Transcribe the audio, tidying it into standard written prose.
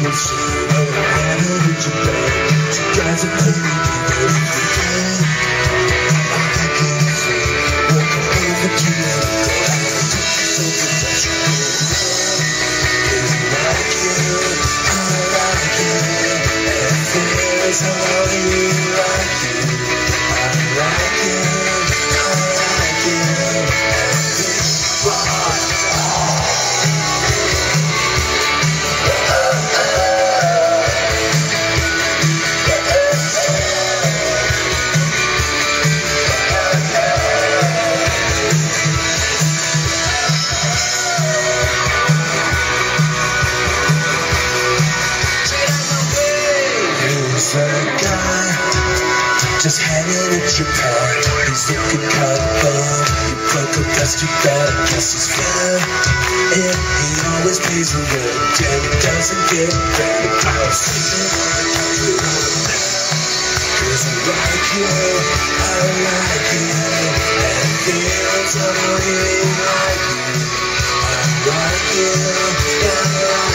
Just hanging at your car. He's looking kind of fun. You broke up, that's too bad. I guess he's fine. And he always pays the rent, and it doesn't get better. I'm singing cause I like you, and it feels I really like you. I like you, yeah, I like you.